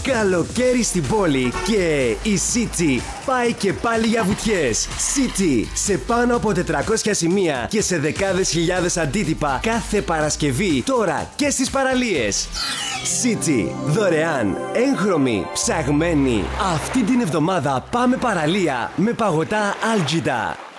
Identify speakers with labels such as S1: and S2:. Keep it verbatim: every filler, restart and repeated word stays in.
S1: Καλοκαίρι στην πόλη και η City πάει και πάλι για βουτιές. City σε πάνω από τετρακόσια σημεία και σε δεκάδες χιλιάδες αντίτυπα κάθε Παρασκευή, τώρα και στις παραλίες. City, δωρεάν, έγχρωμη, ψαγμένη. Αυτή την εβδομάδα πάμε παραλία με παγωτά Άλγιτα.